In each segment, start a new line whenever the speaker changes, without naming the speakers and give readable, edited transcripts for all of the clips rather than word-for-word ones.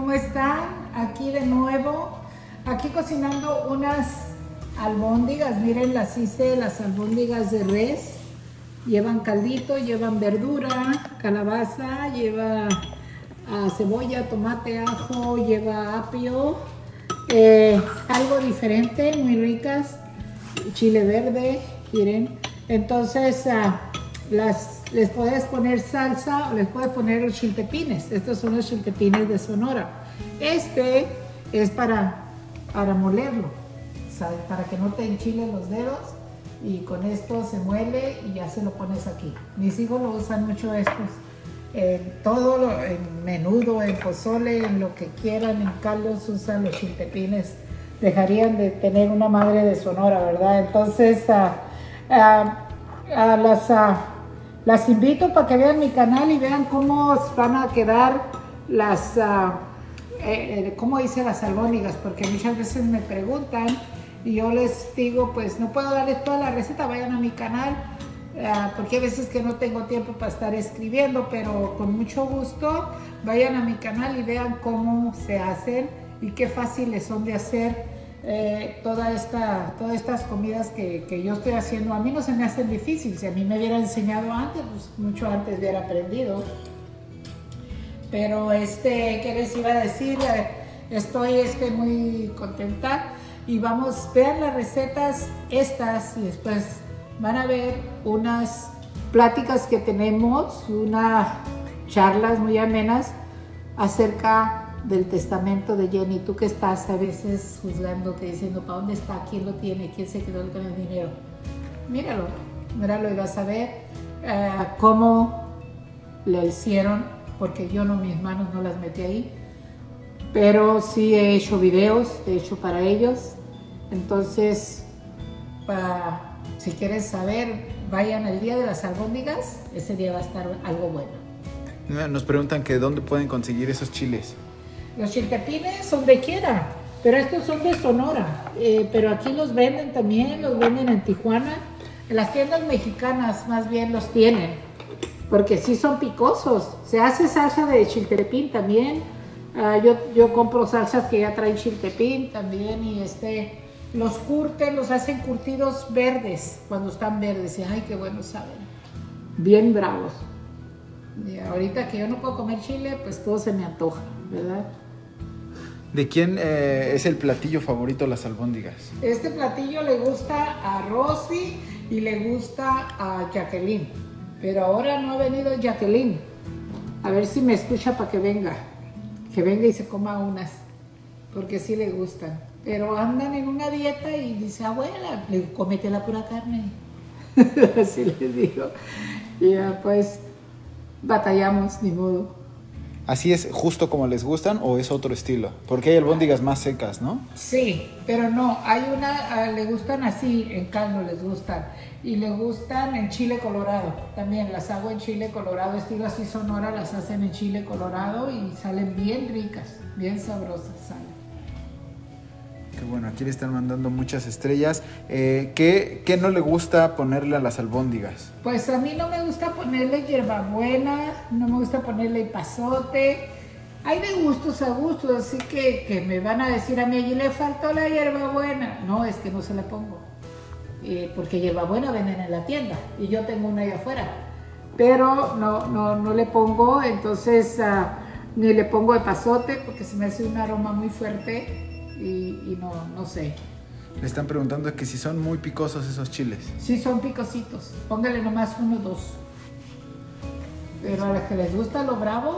¿cómo están? Aquí de nuevo, aquí cocinando unas albóndigas. Miren, las hice, las albóndigas de res. Llevan caldito, llevan verdura, calabaza, lleva cebolla, tomate, ajo, lleva apio, algo diferente, muy ricas, chile verde, miren. Entonces les puedes poner salsa o les puedes poner los chiltepines. Estos son los chiltepines de Sonora. Este es para molerlo, ¿sabes? Para que no te enchilen los dedos. Y con esto se muele y ya se lo pones aquí. Mis hijos lo usan mucho estos. En todo, en menudo, en pozole, en lo que quieran, en caldos usan los chiltepines. Dejarían de tener una madre de Sonora, ¿verdad? Entonces, las invito para que vean mi canal y vean cómo van a quedar las, cómo hice las albóndigas, porque muchas veces me preguntan y yo les digo, pues no puedo darles toda la receta, vayan a mi canal, porque hay veces que no tengo tiempo para estar escribiendo, pero con mucho gusto vayan a mi canal y vean cómo se hacen y qué fáciles son de hacer. Todas estas comidas que yo estoy haciendo, a mí no se me hacen difíciles. Si a mí me hubiera enseñado antes, pues mucho antes hubiera aprendido. Pero ¿qué les iba a decir? Estoy muy contenta. Y vamos, vean las recetas estas y después van a ver unas pláticas que tenemos, unas charlas muy amenas acerca del testamento de Jenny. Tú que estás a veces juzgándote, diciendo, ¿para dónde está? ¿Quién lo tiene? ¿Quién se quedó con el dinero? Míralo y vas a ver cómo le hicieron, porque yo mis manos no las metí ahí. Pero sí he hecho videos, he hecho para ellos. Entonces, si quieres saber, vayan el día de las albóndigas. Ese día va a estar algo bueno.
Nos preguntan que dónde pueden conseguir esos chiles.
Los chiltepines son de quiera, pero estos son de Sonora. Pero aquí los venden también, los venden en Tijuana. En las tiendas mexicanas más bien los tienen, porque sí son picosos. Se hace salsa de chiltepín también. Yo compro salsas que ya traen chiltepín también y los curten, los hacen curtidos verdes cuando están verdes y ay, qué buenos saben, bien bravos. Y ahorita que yo no puedo comer chile, pues todo se me antoja, ¿verdad?
¿De quién es el platillo favorito de las albóndigas?
Este platillo le gusta a Rosy y le gusta a Jacqueline, pero ahora no ha venido Jacqueline. A ver si me escucha para que venga y se coma unas, porque sí le gustan. Pero andan en una dieta y dice, abuela, cómete la pura carne. Así les digo. Y ya pues batallamos, ni modo.
¿Así es justo como les gustan o es otro estilo? Porque hay albóndigas más secas, ¿no?
Sí, pero no, hay le gustan así, en caldo les gustan. Y le gustan en chile colorado. También las hago en chile colorado, estilo así Sonora, las hacen en chile colorado y salen bien ricas, bien sabrosas salen.
Qué bueno, aquí le están mandando muchas estrellas. ¿Qué no le gusta ponerle a las albóndigas?
Pues a mí no me gusta ponerle hierbabuena, no me gusta ponerle epazote. Hay de gustos a gustos, así que me van a decir a mí, allí le faltó la hierbabuena. No, es que no se la pongo. Porque hierbabuena venden en la tienda y yo tengo una ahí afuera. Pero no le pongo, entonces ni le pongo epazote porque se me hace un aroma muy fuerte. Y no sé.
Le están preguntando que si son muy picosos esos chiles.
Sí, son picositos. Póngale nomás 1 o 2. Pero a los que les gusta lo bravo,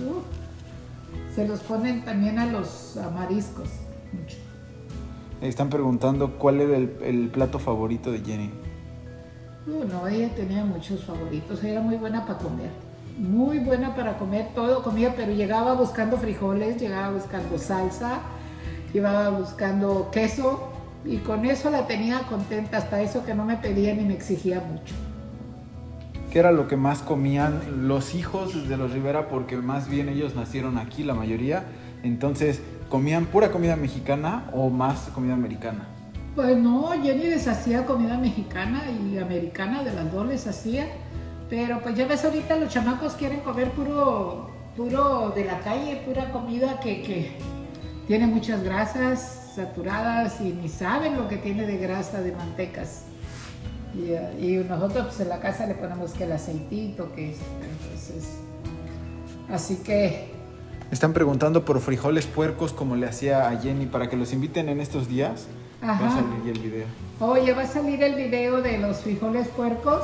se los ponen también a los mariscos. Mucho.
Le están preguntando cuál era el plato favorito de Jenny.
No, ella tenía muchos favoritos. Ella era muy buena para comer. Muy buena para comer. Todo comía, pero llegaba buscando frijoles, llegaba buscando salsa. Llevaba buscando queso y con eso la tenía contenta, hasta eso que no me pedía ni me exigía mucho.
¿Qué era lo que más comían los hijos de los Rivera? Porque más bien ellos nacieron aquí, la mayoría. Entonces, ¿comían pura comida mexicana o más comida americana?
Pues no, Jenny les hacía comida mexicana y americana, de las dos les hacía. Pero pues ya ves, ahorita los chamacos quieren comer puro puro de la calle, pura comida que tiene muchas grasas saturadas y ni saben lo que tiene de grasa, de mantecas. Y nosotros pues, en la casa le ponemos que el aceitito, que es, entonces, así que...
Están preguntando por frijoles puercos como le hacía a Jenny para que los inviten en estos días.
Ajá.
Va a salir ya el video.
Oye, va a salir el video de los frijoles puercos.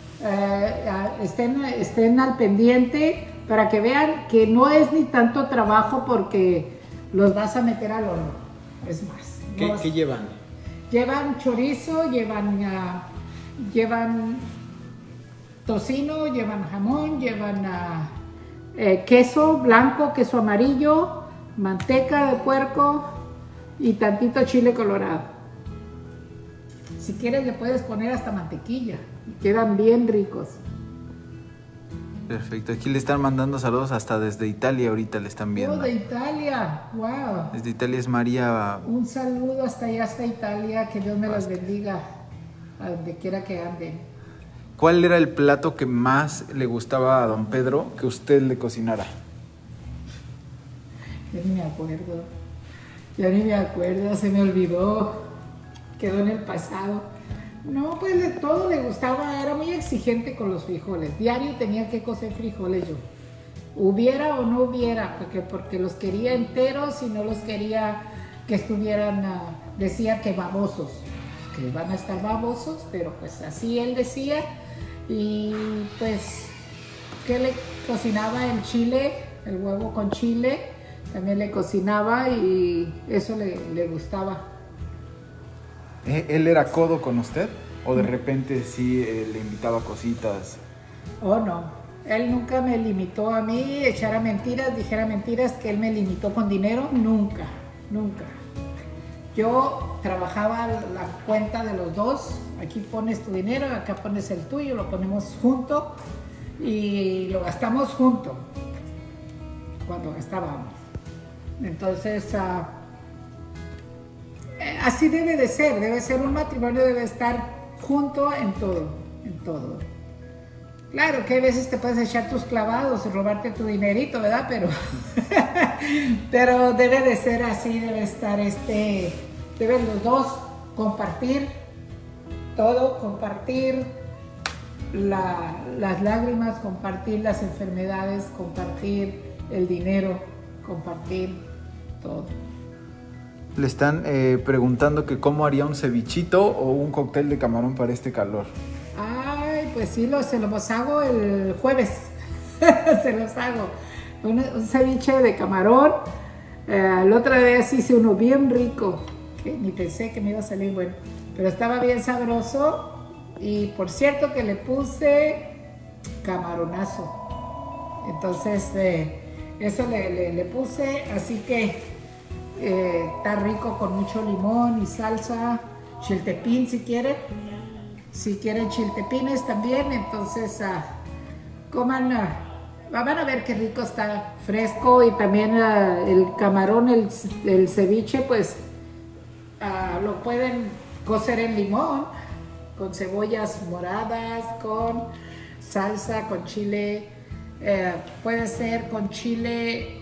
Estén al pendiente para que vean que no es ni tanto trabajo porque los vas a meter al horno. Es más.
¿Qué llevan?
Llevan chorizo, llevan tocino, llevan jamón, llevan queso blanco, queso amarillo, manteca de puerco y tantito chile colorado. Si quieres le puedes poner hasta mantequilla, quedan bien ricos.
Perfecto, aquí le están mandando saludos hasta desde Italia, ahorita le están viendo.
Oh, de Italia, wow.
Desde Italia es María.
Un saludo hasta allá, hasta Italia, que Dios me las bendiga, a donde quiera que anden.
¿Cuál era el plato que más le gustaba a don Pedro que usted le cocinara?
Ya ni me acuerdo, se me olvidó, quedó en el pasado. No, pues de todo le gustaba, era muy exigente con los frijoles. Diario tenía que cocer frijoles yo. Hubiera o no hubiera, porque los quería enteros y no los quería que estuvieran, decía que babosos, que van a estar babosos, pero pues así él decía. Y pues, que le cocinaba el chile, el huevo con chile, también le cocinaba y eso le gustaba.
¿Él era codo con usted? ¿O de repente sí le invitaba cositas?
Oh, no. Él nunca me limitó a mí, echara mentiras, dijera mentiras, que él me limitó con dinero. Nunca, nunca. Yo trabajaba la cuenta de los dos. Aquí pones tu dinero, acá pones el tuyo, lo ponemos junto y lo gastamos junto cuando gastábamos. Entonces... así debe ser un matrimonio, debe estar junto en todo. Claro que a veces te puedes echar tus clavados y robarte tu dinerito, ¿verdad? Pero debe de ser así, deben los dos compartir todo, compartir las lágrimas, compartir las enfermedades, compartir el dinero, compartir todo.
Le están preguntando que cómo haría un cevichito o un cóctel de camarón para este calor.
Ay, pues sí, se los hago el jueves. Se los hago. Un ceviche de camarón. La otra vez hice uno bien rico, que ni pensé que me iba a salir bueno. Pero estaba bien sabroso. Y por cierto que le puse camaronazo. Entonces, eso le puse, así que... está rico con mucho limón y salsa, chiltepín si quieren chiltepines también, entonces coman, van a ver qué rico está, fresco, y también el camarón, el ceviche, pues lo pueden cocer en limón, con cebollas moradas, con salsa, con chile, puede ser con chile,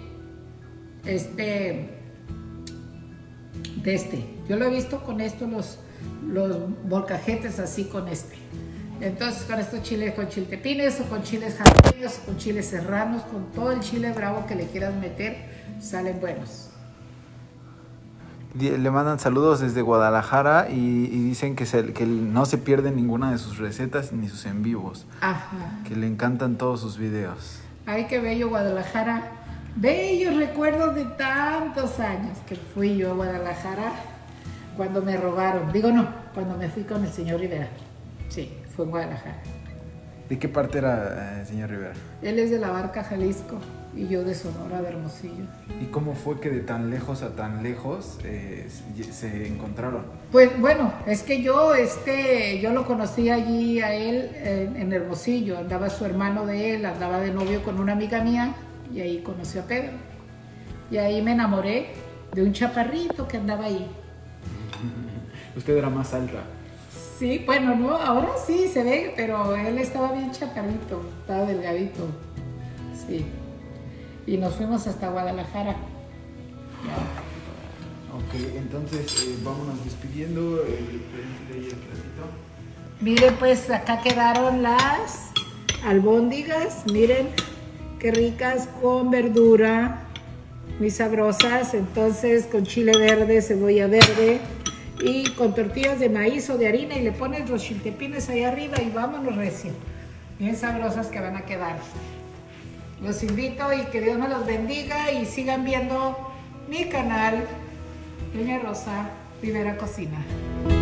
yo lo he visto con esto, los molcajetes así con entonces con estos chiles, con chiltepines o con chiles jalapeños, con chiles serranos, con todo el chile bravo que le quieras meter, salen buenos.
Le mandan saludos desde Guadalajara y dicen que no se pierde ninguna de sus recetas ni sus en vivos.
Ajá.
Que le encantan todos sus videos.
Ay, qué bello Guadalajara. Bellos recuerdos de tantos años que fui yo a Guadalajara cuando me robaron. Cuando me fui con el señor Rivera. Sí, fue en Guadalajara.
¿De qué parte era el señor Rivera?
Él es de La Barca, Jalisco, y yo de Sonora, de Hermosillo.
¿Y cómo fue que de tan lejos a tan lejos se encontraron?
Pues bueno, es que yo lo conocí allí a él en Hermosillo. Andaba su hermano de él, andaba de novio con una amiga mía. Y ahí conocí a Pedro. Y ahí me enamoré de un chaparrito que andaba ahí.
¿Usted era más alta?
Sí, bueno, no, ahora sí se ve, pero él estaba bien chaparrito, estaba delgadito. Sí. y nos fuimos hasta Guadalajara.
Ok, entonces vámonos despidiendo el platito.
Miren, pues acá quedaron las albóndigas, miren qué ricas, con verdura, muy sabrosas, entonces con chile verde, cebolla verde y con tortillas de maíz o de harina y le pones los chiltepines ahí arriba y vámonos recio. Bien sabrosas que van a quedar. Los invito y que Dios me los bendiga y sigan viendo mi canal, Doña Rosa Rivera Cocina.